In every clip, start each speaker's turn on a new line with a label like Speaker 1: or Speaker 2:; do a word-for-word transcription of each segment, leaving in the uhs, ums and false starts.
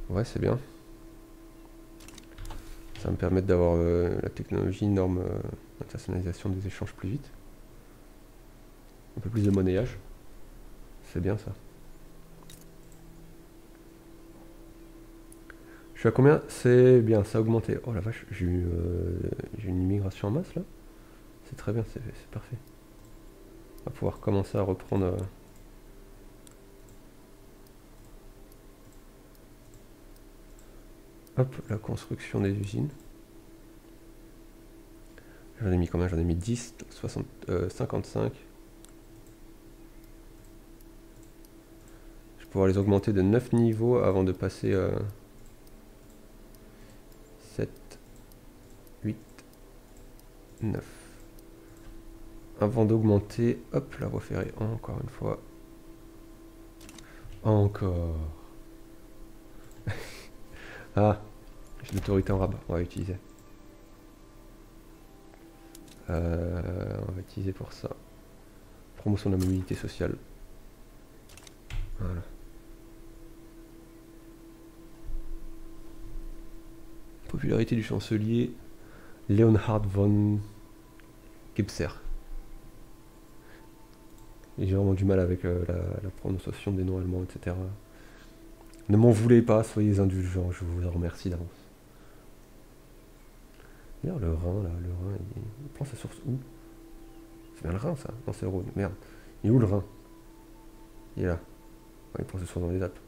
Speaker 1: Ouais, c'est bien. Ça va me permettre d'avoir euh, la technologie norme euh, internationalisation des échanges plus vite. Un peu plus de monnayage. C'est bien ça. Je suis à combien? C'est bien, ça a augmenté. Oh la vache, j'ai eu euh, j'ai une immigration en masse là. C'est très bien, c'est parfait. On va pouvoir commencer à reprendre... Euh, hop, la construction des usines. J'en ai mis combien? J'en ai mis dix, soixante, euh, cinquante-cinq. Je vais pouvoir les augmenter de neuf niveaux avant de passer euh, sept, huit, neuf. Avant d'augmenter, hop, la voie ferrée, encore une fois. Encore. Ah, j'ai l'autorité en rabat, on va utiliser. Euh, on va utiliser pour ça. Promotion de la mobilité sociale. Voilà. Popularité du chancelier Leonhard von Gebser. J'ai vraiment du mal avec euh, la, la prononciation des noms allemands, et cetera. Ne m'en voulez pas, soyez indulgents, je vous en remercie d'avance. D'ailleurs, le Rhin, là, le Rhin, il, il prend sa source où? C'est bien le Rhin, ça? Non, c'est le Rhône, merde. Il est où le Rhin? Il est là. Ouais, il prend sa source dans les Alpes.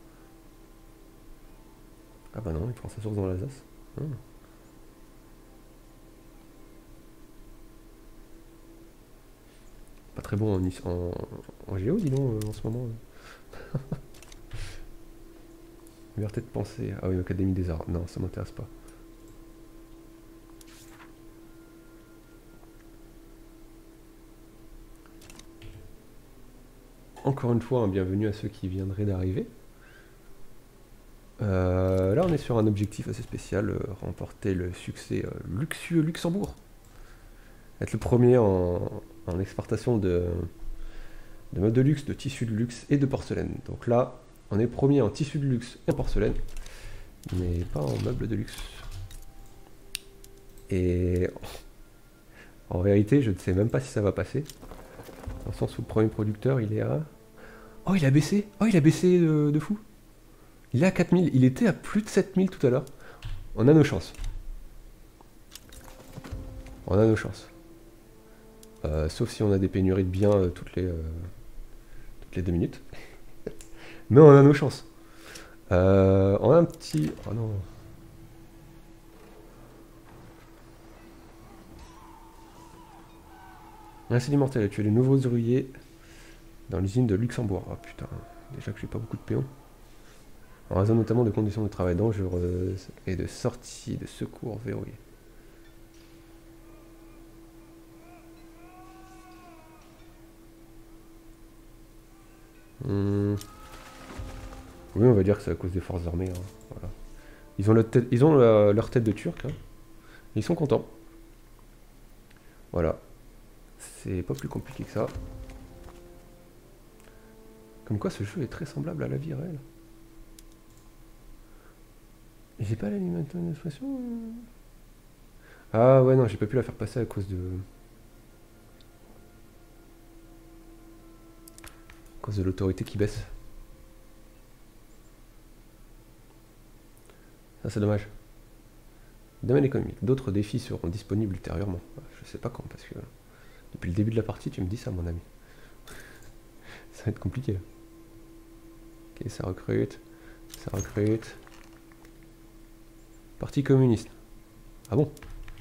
Speaker 1: Ah bah non, il prend sa source dans l'Alsace. Ah. Pas très bon en, en, en géo, dis donc, euh, en ce moment. Liberté de penser. Ah oui, l'Académie des Arts. Non, ça m'intéresse pas. Encore une fois, un bienvenue à ceux qui viendraient d'arriver. Euh, là, on est sur un objectif assez spécial, euh, remporter le succès euh, luxueux Luxembourg. Être le premier en, en exportation de, de meubles de luxe, de tissus de luxe et de porcelaine. Donc là, on est premier en tissu de luxe et en porcelaine, mais pas en meubles de luxe. Et en vérité, je ne sais même pas si ça va passer. Dans le sens où le premier producteur, il est à... Oh, il a baissé. Oh, il a baissé de, de fou. Il est à quatre mille. Il était à plus de sept mille tout à l'heure. On a nos chances. On a nos chances. Euh, sauf si on a des pénuries de biens euh, toutes, les, euh, toutes les deux minutes. Mais on a nos chances. Euh, on a un petit... Oh non. L'incendie mortel a tué les nouveaux ouvriers dans l'usine de Luxembourg. Oh putain, déjà que j'ai pas beaucoup de péons. En raison notamment de conditions de travail dangereuses et de sorties de secours verrouillées. Hmm. Oui, on va dire que c'est à cause des forces armées. Hein. Voilà. Ils ont, leur tête, ils ont la, leur tête de turc. Hein. Ils sont contents. Voilà. C'est pas plus compliqué que ça. Comme quoi ce jeu est très semblable à la vie réelle. J'ai pas l'animation d'expression. Ah ouais non, j'ai pas pu la faire passer à cause de... À cause de l'autorité qui baisse. Ça c'est dommage. Domaine économique. D'autres défis seront disponibles ultérieurement. Je sais pas quand parce que... Depuis le début de la partie tu me dis ça mon ami. Ça va être compliqué. Ok, ça recrute. Ça recrute. Parti communiste. Ah bon?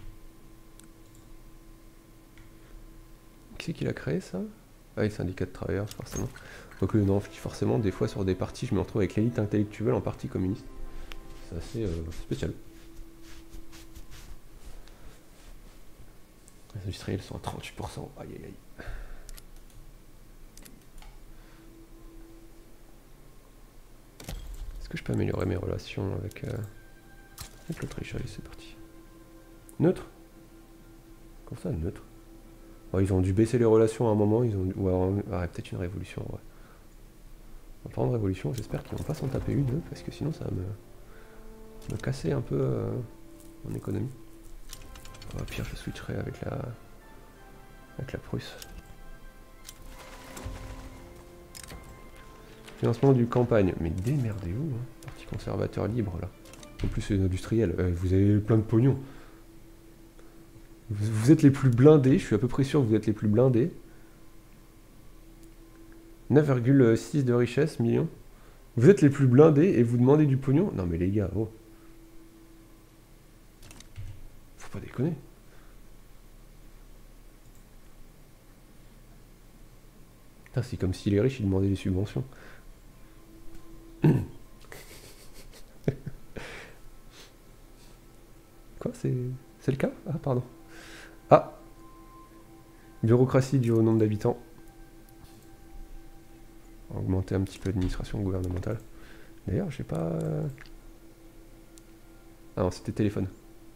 Speaker 1: Qui c'est qui l'a créé ça? Ah oui, syndicat de travailleurs, forcément. Donc euh, non, forcément, des fois sur des parties, je me retrouve avec l'élite intellectuelle en parti communiste. C'est assez euh, spécial. Les industriels sont à trente-huit pour cent. Aïe aïe aïe. Est-ce que je peux améliorer mes relations avec, euh, avec l'Autriche? Allez, c'est parti. Neutre? Comment ça, neutre? Oh, ils ont dû baisser les relations à un moment, ils ont ou alors, ah, peut-être une révolution, ouais. En parlant de révolution, j'espère qu'ils vont pas s'en taper une, eux, parce que sinon ça va me... me casser un peu euh, mon économie. Au pire, je switcherai avec la, avec la Prusse. Financement du campagne. Mais démerdez-vous, hein. Parti conservateur libre là. En plus, c'est industriel. Euh, vous avez plein de pognon. Vous, vous êtes les plus blindés. Je suis à peu près sûr que vous êtes les plus blindés. neuf virgule six de richesse, millions. Vous êtes les plus blindés et vous demandez du pognon? Non mais les gars, oh. Faut pas déconner. C'est comme si les riches ils demandaient des subventions. Quoi? C'est c'est le cas? Ah pardon. Ah, bureaucratie due au nombre d'habitants. Augmenter un petit peu l'administration gouvernementale. D'ailleurs, j'ai pas... Ah non, c'était téléphone.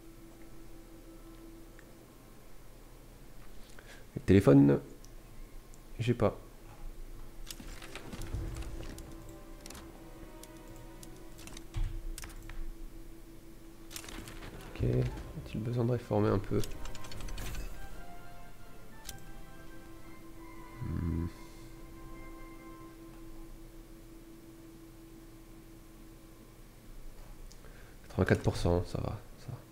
Speaker 1: Le téléphone, j'ai pas. Ok, a-t-il besoin de réformer un peu? hmm. quatre-vingt-quatre pour cent, ça va. Ça va.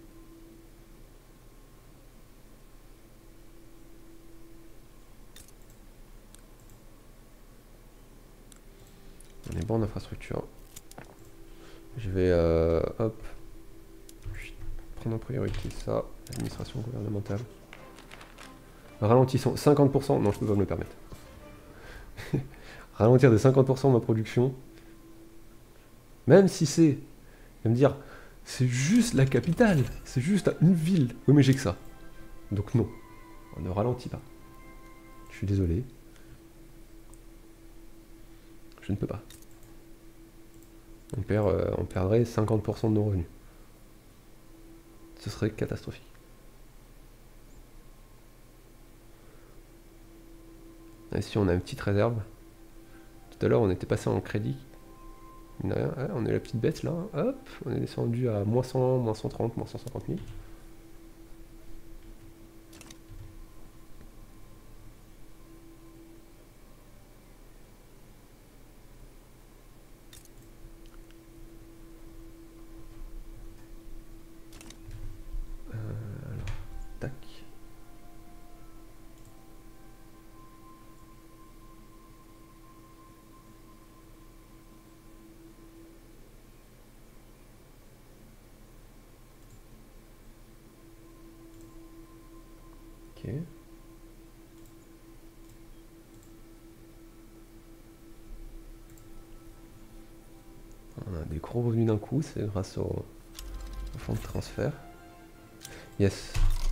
Speaker 1: On est bon en infrastructure. Je vais, euh, hop, prendre en priorité ça, l'administration gouvernementale. Ralentissons, cinquante pour cent, non je peux pas me le permettre. Ralentir de cinquante pour cent ma production, même si c'est, me dire, c'est juste la capitale, c'est juste une ville. Oui mais j'ai que ça, donc non, on ne ralentit pas. Je suis désolé, je ne peux pas. On, perd, euh, on perdrait cinquante pour cent de nos revenus. Ce serait catastrophique. Ici on a une petite réserve. Tout à l'heure on était passé en crédit. On a la petite bête là, hop, on est descendu à moins cent, moins cent trente, moins cent cinquante mille. Ok. On a des gros revenus d'un coup, c'est grâce au, au fonds de transfert. Yes.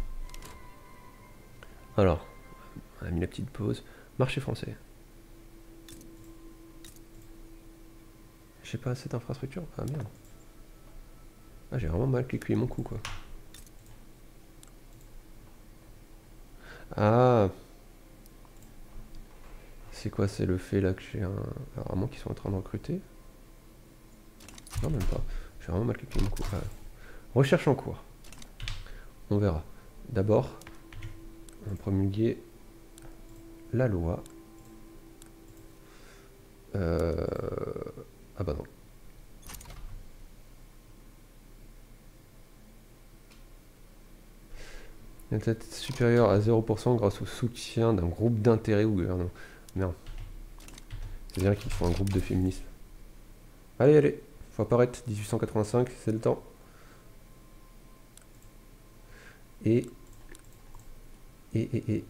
Speaker 1: Alors, on a mis la petite pause. Marché français. J'ai pas assez d'infrastructure. Ah merde. Ah, j'ai vraiment mal calculé mon coût quoi. Ah. C'est quoi? C'est le fait là que j'ai un... Alors, vraiment qu'ils sont en train de recruter. Non, même pas. J'ai vraiment mal calculé mon coût. Ah. Recherche en cours. On verra. D'abord, on va promulguer la loi. Euh... Ah bah non. La tête supérieure à zéro pour cent grâce au soutien d'un groupe d'intérêt au gouvernement. Merde. C'est-à-dire qu'il faut un groupe de féministes. Allez, allez. Faut apparaître. dix-huit cent quatre-vingt-cinq, c'est le temps. Et... Et, et, et...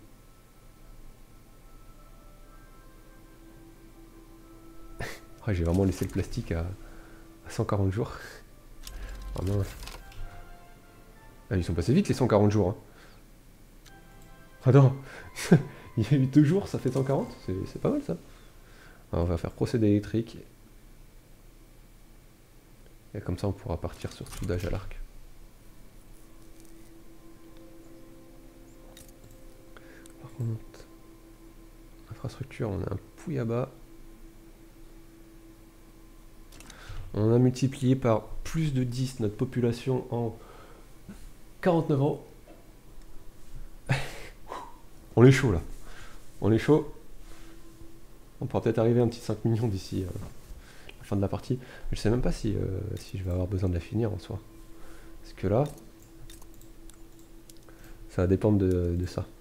Speaker 1: Oh, j'ai vraiment laissé le plastique à, à cent quarante jours. Oh mince. Ah, ils sont passés vite les cent quarante jours. Hein. Attends, il y a eu deux jours, ça fait cent quarante, c'est pas mal ça. Alors, on va faire procédé électrique. Et comme ça on pourra partir sur soudage à l'arc. Par contre, infrastructure, on a un pouillaba. On a multiplié par plus de dix notre population en quarante-neuf ans. On est chaud là. On est chaud. On pourra peut-être arriver à un petit cinq millions d'ici euh, la fin de la partie. Je sais même pas si, euh, si je vais avoir besoin de la finir en soi. Parce que là, ça va dépendre de, de ça.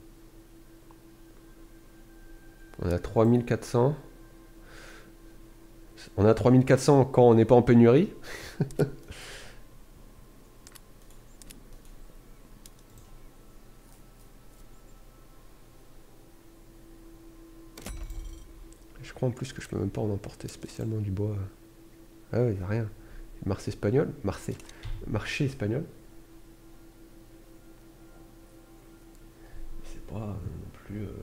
Speaker 1: On a trois mille quatre cents. On a trois mille quatre cents quand on n'est pas en pénurie. Je crois en plus que je peux même pas en emporter spécialement du bois. Ah ouais, y a rien. Marché espagnol, Marseille. Marché espagnol. C'est pas non plus. Euh...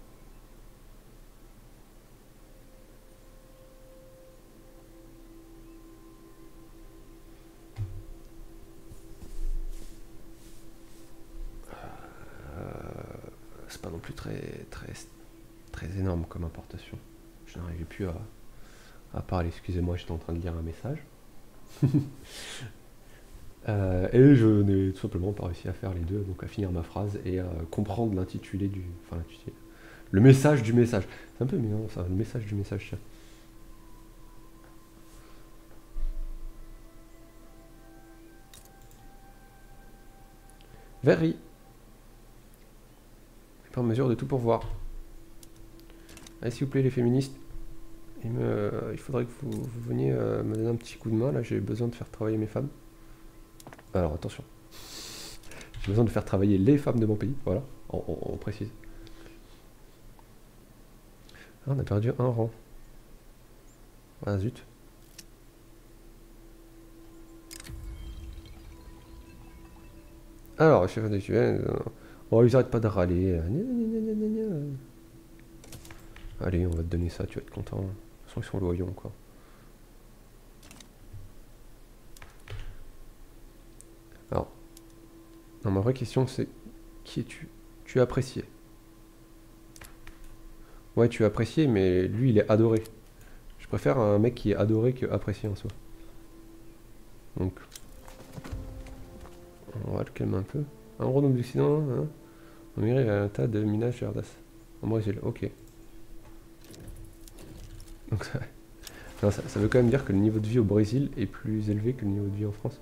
Speaker 1: C'est pas non plus très, très, très énorme comme importation. Je n'arrivais plus à, à parler. Excusez-moi, j'étais en train de lire un message. euh, et je n'ai tout simplement pas réussi à faire les deux, donc à finir ma phrase et à comprendre l'intitulé du. Enfin, l'intitulé. Le message du message. C'est un peu mignon ça, le message du message. Tiens. Very. Pas en mesure de tout pourvoir. Allez, s'il vous plaît, les féministes, il, me, il faudrait que vous, vous veniez euh, me donner un petit coup de main. Là, j'ai besoin de faire travailler mes femmes. Alors, attention. J'ai besoin de faire travailler les femmes de mon pays. Voilà, on, on, on précise. Ah, on a perdu un rang. Ah, zut. Alors, chef intellectuel, oh, ils arrêtent pas de râler. Allez, on va te donner ça, tu vas être content. De toute façon, ils sont loyaux, quoi. Alors, non, ma vraie question, c'est qui es-tu? Tu es apprécié. Ouais, tu es apprécié, mais lui, il est adoré. Je préfère un mec qui est adoré que apprécié en soi. Donc, on va le calmer un peu. Un gros nombre d'accidents, hein. On irait à un tas de minage chez Ardas. En Brésil, ok. Donc ça, non, ça, ça veut quand même dire que le niveau de vie au Brésil est plus élevé que le niveau de vie en France.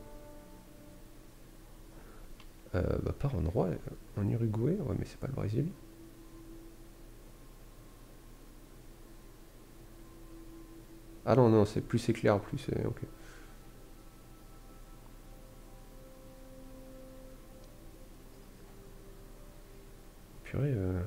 Speaker 1: Euh, bah par endroit, en Uruguay, ouais mais c'est pas le Brésil. Ah non, non, c'est plus c'est clair, plus c'est... ok. Purée, euh...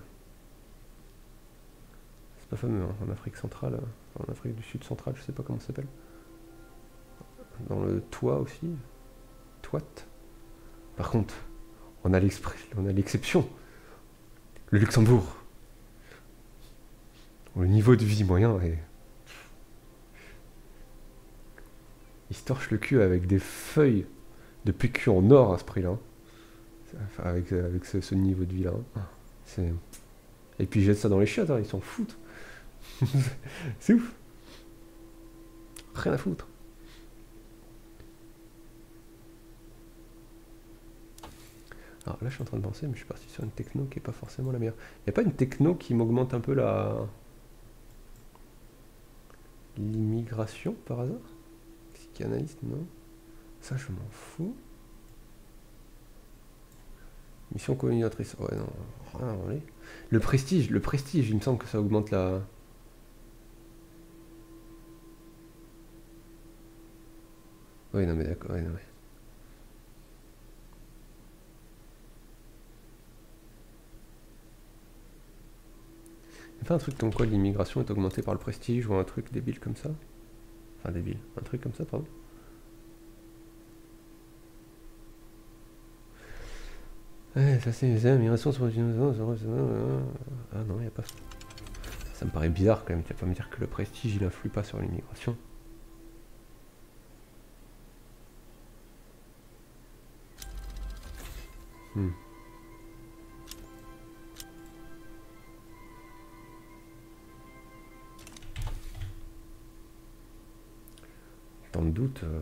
Speaker 1: c'est pas fameux, hein. En Afrique centrale, en Afrique du Sud centrale, je sais pas comment ça s'appelle. Dans le toit aussi. Toit. Par contre, on a l'exception. Le Luxembourg. Le niveau de vie moyen est... Il se torche le cul avec des feuilles de P Q en or à ce prix-là. Enfin, avec, avec ce, ce niveau de vie-là. Et puis ils jettent ça dans les chiottes, hein, ils s'en foutent. C'est ouf. Rien à foutre. Alors là je suis en train de penser, mais je suis parti sur une techno qui est pas forcément la meilleure. Il n'y a pas une techno qui m'augmente un peu la... l'immigration par hasard? Psychanalyste, non? Ça je m'en fous. Mission colonisatrice, ouais non, rien à branler. Le prestige, le prestige, il me semble que ça augmente la... Ouais non mais d'accord, ouais non mais... Il y a pas un truc comme quoi l'immigration est augmentée par le prestige ou un truc débile comme ça? Enfin débile, un truc comme ça pardon. Ouais, ça c'est les immigration sur les dinosaures. Ah non, il n'y a pas ça. Ça me paraît bizarre quand même, tu vas pas me dire que le prestige il influe pas sur l'immigration. Hmm. Dans le doute... Euh...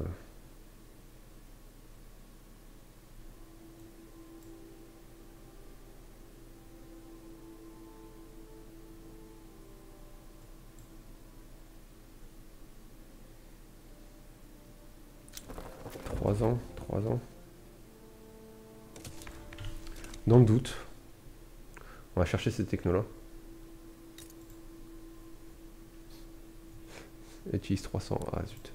Speaker 1: trois ans, trois ans. Dans le doute, on va chercher ces technos-là. Utilise trois cents, ah zut.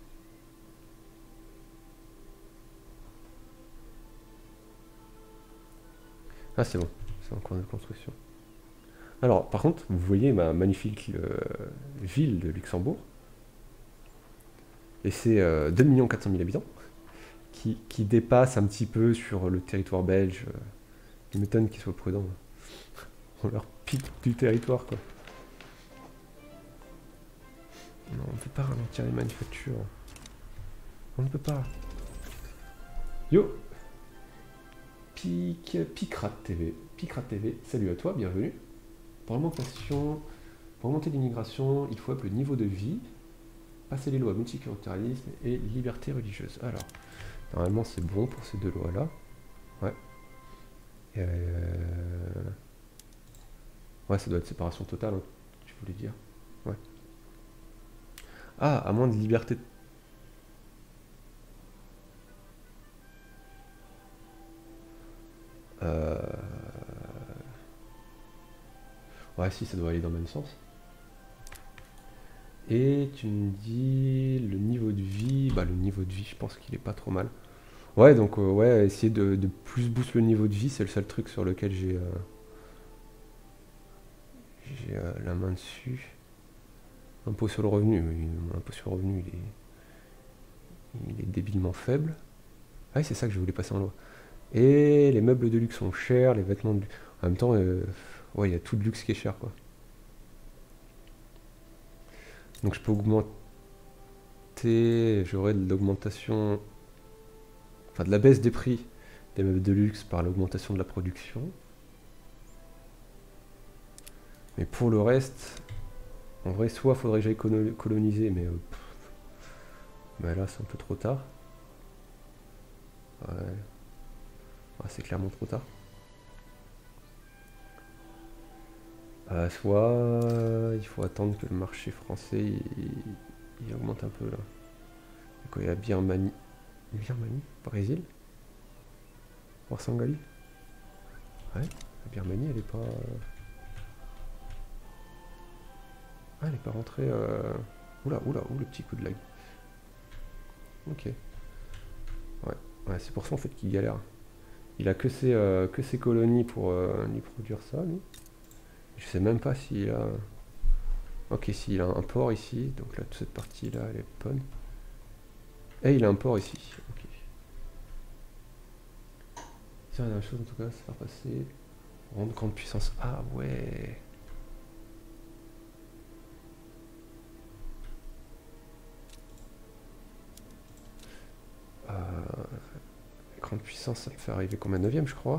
Speaker 1: Ah c'est bon, c'est en cours de construction. Alors par contre, vous voyez ma magnifique euh, ville de Luxembourg. Et c'est euh, deux millions quatre cent mille habitants. Qui, qui dépasse un petit peu sur le territoire belge. Euh, il m'étonne qu'ils soient prudents. On leur pique du territoire quoi. Non, on ne peut pas ralentir les manufactures. On ne peut pas. Yo Pic, Picrat T V. Picrat T V, salut à toi, bienvenue. Pour augmentation, pour augmenter l'immigration, il faut up le niveau de vie, passer les lois multiculturalisme et liberté religieuse. Alors, normalement c'est bon pour ces deux lois-là. Ouais. Euh... Ouais, ça doit être séparation totale, hein, tu voulais dire. Ouais. Ah, à moins de liberté. Euh... Ouais, si, ça doit aller dans le même sens. Et tu me dis le niveau de vie. Bah, le niveau de vie, je pense qu'il est pas trop mal. Ouais, donc, euh, ouais, essayer de, de plus booster le niveau de vie, c'est le seul truc sur lequel j'ai euh, j'ai euh, la main dessus. Impôt sur le revenu. L'impôt sur le revenu, il est, il est débilement faible. Ah oui, c'est ça que je voulais passer en loi. Et les meubles de luxe sont chers, les vêtements de luxe. En même temps, euh, ouais, il y a tout de luxe qui est cher, quoi. Donc je peux augmenter, j'aurai de l'augmentation, enfin de la baisse des prix des meubles de luxe par l'augmentation de la production. Mais pour le reste, en vrai, soit faudrait que j'aille coloniser, mais, euh, mais là c'est un peu trop tard. Ouais, ouais c'est clairement trop tard. Euh, soit euh, il faut attendre que le marché français il, il augmente un peu là. Donc il y a Birmanie, Birmanie, Brésil, Orsangali. Ouais, la Birmanie elle est pas, ah elle est pas rentrée. Euh... Oula, oula, oula, le petit coup de lag. Ok. Ouais, ouais c'est pour ça en fait qu'il galère. Il a que ses, euh, que ses colonies pour euh, lui produire ça, lui. Je sais même pas s'il a... Ok, s'il a un port ici, donc là, toute cette partie-là, elle est bonne. Et il a un port ici, ok. C'est la même chose en tout cas, c'est faire passer... Rendre grande puissance. Ah ouais. Euh... Grande puissance, ça me fait arriver combien de neuvième, je crois.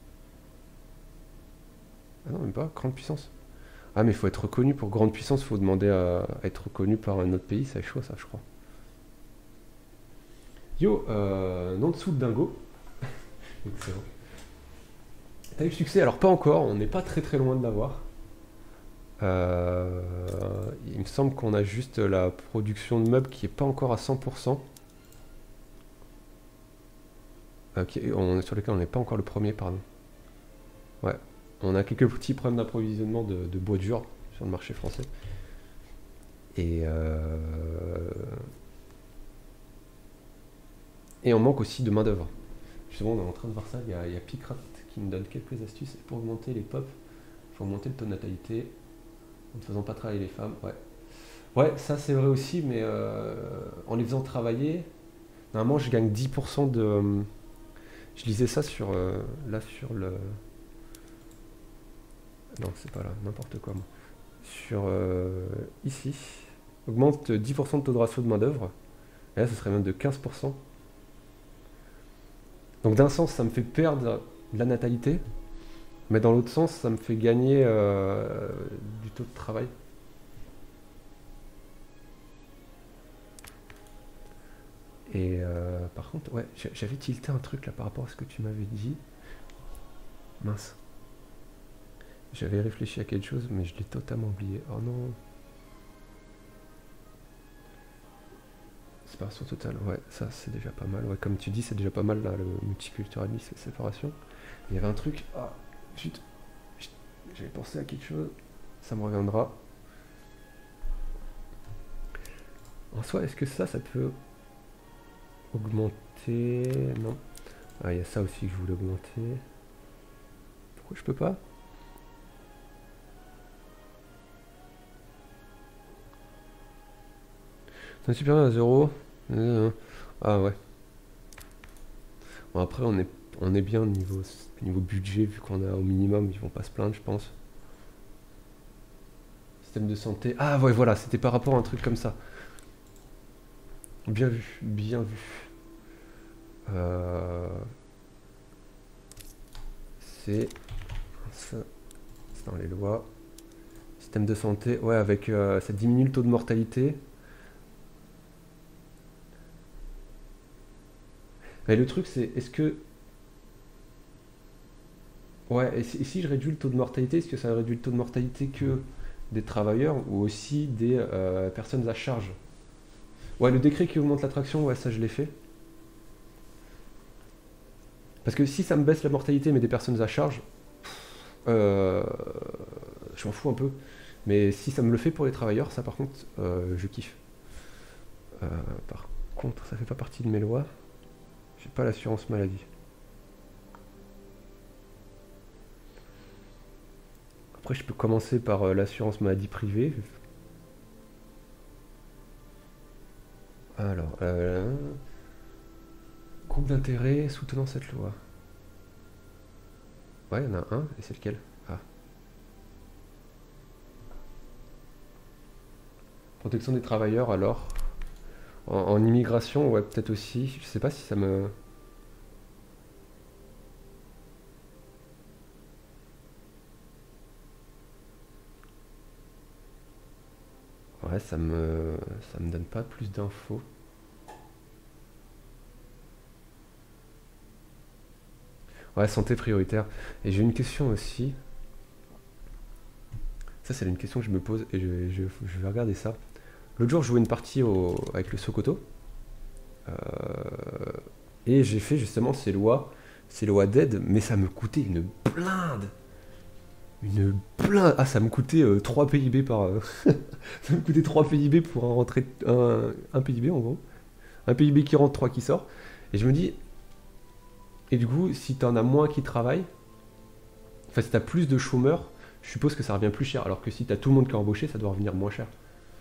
Speaker 1: Ah non, même pas, grande puissance. Ah mais il faut être reconnu pour grande puissance, il faut demander à, à être reconnu par un autre pays, c'est chaud ça je crois. Yo, euh, nom de sous de dingo. Excellent. T'as eu le succès? Alors pas encore, on n'est pas très très loin de l'avoir. Euh, il me semble qu'on a juste la production de meubles qui est pas encore à cent pour cent. Euh, qui, on, sur lesquels on n'est pas encore le premier, pardon. Ouais. On a quelques petits problèmes d'approvisionnement de, de bois dur sur le marché français. Et, euh... et on manque aussi de main d'œuvre. Justement, on est en train de voir ça. Il y a, il y a Picrat qui nous donne quelques astuces. Et pour augmenter les pop, il faut augmenter le taux de natalité en ne faisant pas travailler les femmes. Ouais, ouais ça c'est vrai aussi, mais euh, en les faisant travailler, normalement je gagne dix pour cent de. Je lisais ça sur euh, là sur le. Non, c'est pas là, n'importe quoi. Moi. Sur euh, ici, augmente dix pour cent de taux de ratio de main-d'œuvre. Et là, ce serait même de quinze pour cent. Donc, d'un sens, ça me fait perdre de la natalité, mais dans l'autre sens, ça me fait gagner euh, du taux de travail. Et euh, par contre, ouais, j'a- j'avais tilté un truc là par rapport à ce que tu m'avais dit. Mince. J'avais réfléchi à quelque chose, mais je l'ai totalement oublié. Oh non. Séparation totale, ouais, ça c'est déjà pas mal. Ouais, comme tu dis, c'est déjà pas mal là, le multiculturalisme et séparation. Il y avait un truc. Ah, chut. Chut, j'avais pensé à quelque chose. Ça me reviendra. En soi, est-ce que ça, ça peut augmenter? Non. Ah, il y a ça aussi que je voulais augmenter. Pourquoi je peux pas? C'est supérieur à zéro. Euh, Ah ouais. Bon, après, on est, on est bien niveau, niveau budget, vu qu'on a au minimum, ils vont pas se plaindre, je pense. Système de santé. Ah ouais, voilà, c'était par rapport à un truc comme ça. Bien vu, bien vu. Euh, c'est ça, c'est dans les lois. Système de santé, ouais, avec euh, ça diminue le taux de mortalité. Mais le truc, c'est est-ce que. Ouais, et si, et si je réduis le taux de mortalité, est-ce que ça réduit le taux de mortalité que des travailleurs ou aussi des euh, personnes à charge? Ouais, le décret qui augmente l'attraction, ouais, ça je l'ai fait. Parce que si ça me baisse la mortalité mais des personnes à charge, euh, je m'en fous un peu. Mais si ça me le fait pour les travailleurs, ça par contre, euh, je kiffe. Euh, par contre, ça fait pas partie de mes lois. J'ai pas l'assurance maladie. Après, je peux commencer par euh, l'assurance maladie privée. Alors, euh, groupe d'intérêt soutenant cette loi. Ouais, il y en a un, et c'est lequel? Ah. Protection des travailleurs, alors. En, en immigration, ouais, peut-être aussi. Je sais pas si ça me. Ouais, ça me. Ça me donne pas plus d'infos. Ouais, santé prioritaire. Et j'ai une question aussi. Ça, c'est une question que je me pose et je, je- je vais regarder ça. L'autre jour, je jouais une partie au- avec le Sokoto. euh, et j'ai fait justement ces lois, ces lois d'aide, mais ça me coûtait une blinde. Une blinde. Ah, ça me coûtait euh, trois P I B par. euh, ça me coûtait trois P I B pour un, rentrée, un, un P I B en gros. Un P I B qui rentre, trois qui sort. Et je me dis, et du coup, si t'en as moins qui travaillent, enfin, si t'as plus de chômeurs, je suppose que ça revient plus cher. Alors que si t'as tout le monde qui est embauché, ça doit revenir moins cher.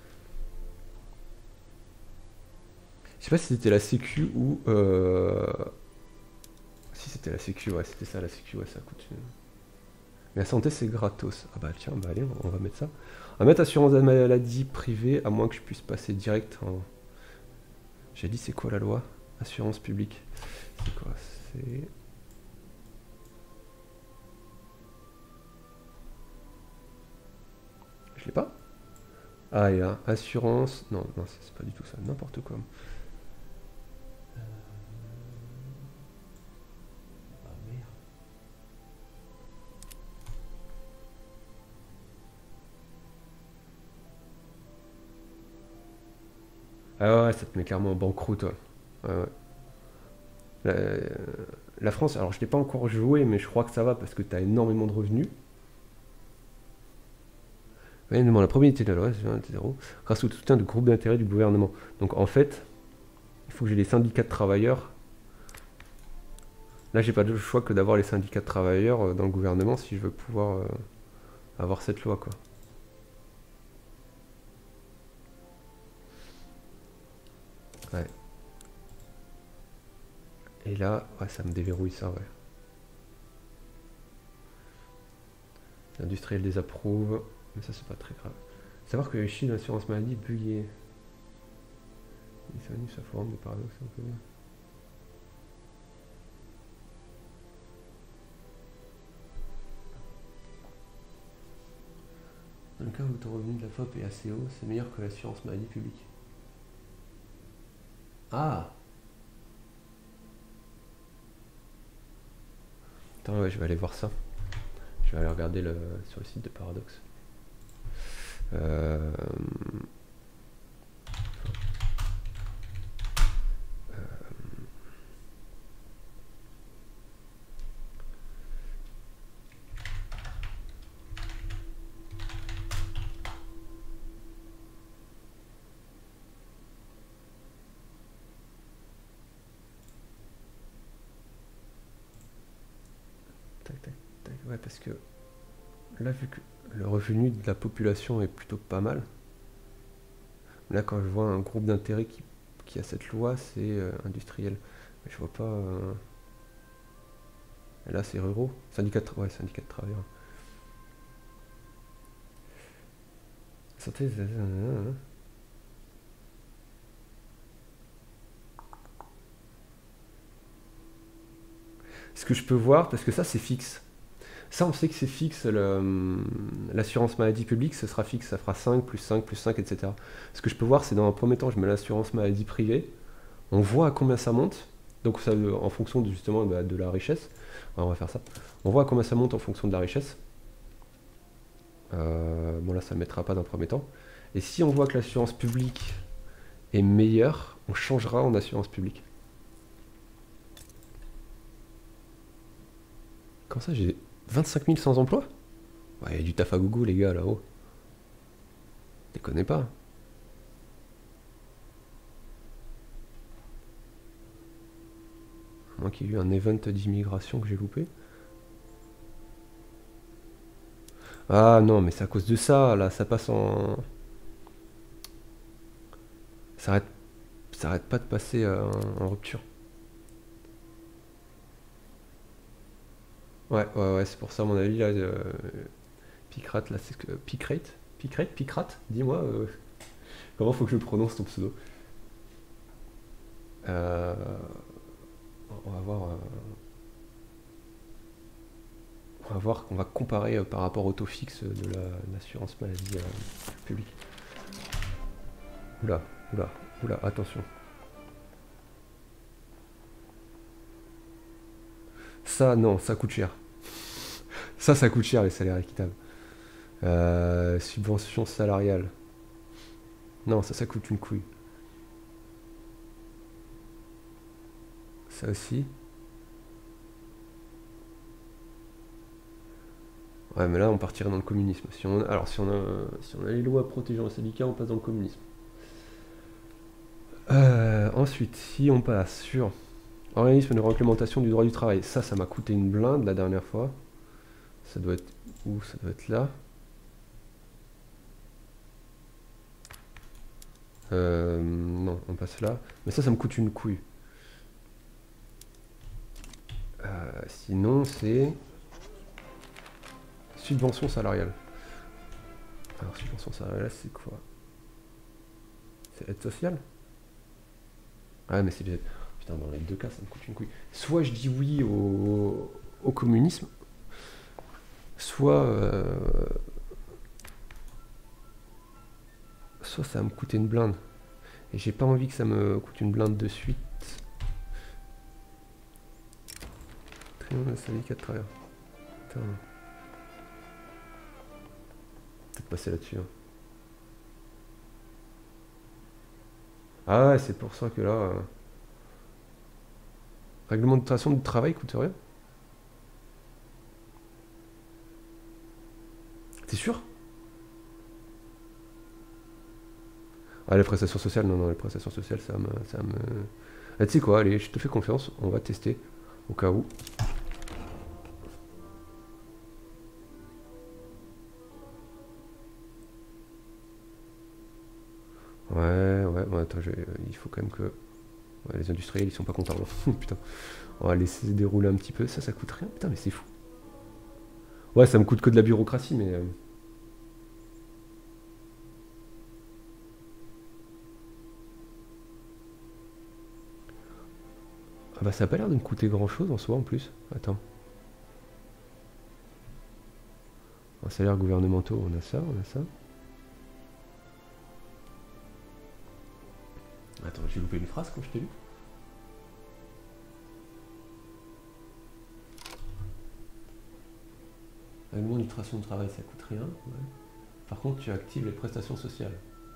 Speaker 1: Je sais pas si c'était la Sécu ou. Euh... Si c'était la Sécu, ouais, c'était ça la Sécu, ouais, ça coûte une. Mais la santé, c'est gratos. Ah bah tiens, bah allez, on va mettre ça. On va mettre assurance maladie privée, à moins que je puisse passer direct en. J'ai dit, c'est quoi la loi? Assurance publique. C'est quoi? C'est. Je l'ai pas? Ah, et là, assurance. Non, non, c'est pas du tout ça. N'importe quoi. Ah merde. Ah ouais, ça te met clairement en banqueroute, toi. Ouais, ouais. La, la France, alors je l'ai pas encore joué, mais je crois que ça va parce que t'as énormément de revenus. Ouais, non, la probabilité de la loi, c'est zéro, grâce au soutien de groupes d'intérêt du gouvernement. Donc en fait, il faut que j'ai les syndicats de travailleurs. Là, j'ai pas de choix que d'avoir les syndicats de travailleurs euh, dans le gouvernement si je veux pouvoir euh, avoir cette loi, quoi. Ouais. Et là, ouais, ça me déverrouille ça, ouais. L'industriel désapprouve, mais ça, c'est pas très grave. Savoir que les chiffres d'assurance maladie bugués. Ça ça forme des paradoxes un peu. Dans le cas où ton revenu de la F O P est assez haut, c'est meilleur que l'assurance maladie publique. Ah! Attends, ouais, je vais aller voir ça. Je vais aller regarder le, sur le site de Paradox. Euh... Tac, tac, tac. Ouais, parce que là, vu que le revenu de la population est plutôt pas mal, là, quand je vois un groupe d'intérêt qui, qui a cette loi, c'est euh, industriel. Mais je vois pas. Euh... Là, c'est ruraux. Syndicat de, ouais, syndicat de travailleurs. Santé. Ce que je peux voir, parce que ça, c'est fixe. Ça, on sait que c'est fixe, l'assurance maladie publique, ce sera fixe, ça fera cinq, plus cinq, plus cinq, et cetera. Ce que je peux voir, c'est dans un premier temps, je mets l'assurance maladie privée, on voit à combien ça monte, donc ça, en fonction de, justement bah, de la richesse. Alors, on va faire ça. On voit à combien ça monte en fonction de la richesse. Euh, bon là, ça ne mettra pas d'un premier temps. Et si on voit que l'assurance publique est meilleure, on changera en assurance publique. Comment ça, j'ai vingt-cinq mille sans emploi? Ouais, il y a du taf à gogo, les gars, là-haut. Déconnez pas. Moi qui ai eu un event d'immigration que j'ai loupé. Ah non, mais c'est à cause de ça, là, ça passe en... Ça arrête, ça arrête pas de passer euh, en, en rupture. Ouais, ouais, ouais, c'est pour ça, à mon avis, là, euh, Picrate, là, c'est ce que... Picrate Picrate Picrate Dis-moi, euh, comment faut que je prononce ton pseudo? euh, On va voir... euh, On va voir qu'on va comparer euh, par rapport au taux fixe de l'assurance maladie euh, publique. Oula, oula, oula, attention. Ça, non, ça coûte cher. Ça, ça coûte cher, les salaires équitables. Euh, subvention salariale. Non, ça, ça coûte une couille. Ça aussi. Ouais, mais là, on partirait dans le communisme. Si on, alors, si on, a, si on a les lois protégeant les syndicats, on passe dans le communisme. Euh, ensuite, si on passe sur organisme de réglementation du droit du travail, ça, ça m'a coûté une blinde la dernière fois. Ça doit être où? Ça doit être là. Euh, non, on passe là. Mais ça, ça me coûte une couille. Euh, sinon, c'est subvention salariale. Alors, subvention salariale, c'est quoi? C'est aide sociale? Ah, mais c'est... Putain, dans les deux cas, ça me coûte une couille. Soit je dis oui au, au communisme, soit... Euh, soit ça va me coûter une blinde. Et j'ai pas envie que ça me coûte une blinde de suite. Triomphe de syndicat de travail. Putain. Peut-être passer là-dessus. Hein. Ah ouais, c'est pour ça que là... Euh, réglementation du travail coûte rien. T'es sûr? Ah, les prestations sociales, non, non, les prestations sociales, ça me... Ça me... Ah, tu sais quoi, allez, je te fais confiance, on va tester, au cas où. Ouais, ouais, bon, attends, je... il faut quand même que... Ouais, les industriels, ils sont pas contents, là. Putain. On va laisser se dérouler un petit peu, ça, ça coûte rien. Putain, mais c'est fou. Ouais, ça me coûte que de la bureaucratie, mais... Euh... Ah bah ça a pas l'air de me coûter grand chose en soi en plus. Attends. Un salaire gouvernementaux, on a ça, on a ça. Attends, j'ai loupé une phrase quand je t'ai lu. Rémunération de travail, ça coûte rien. Ouais. Par contre, tu actives les prestations sociales.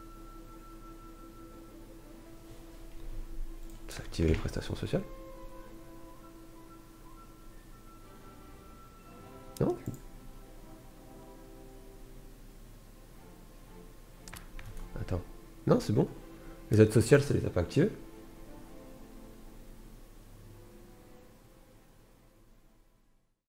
Speaker 1: Ça active les prestations sociales? Non? Attends. Non, c'est bon. Les aides sociales, ça les a pas activées?